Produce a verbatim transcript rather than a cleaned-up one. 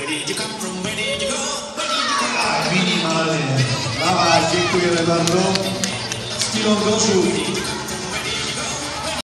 Tak, minimalnie. Dawaj, dziękujemy bardzo. Z kilą goszu.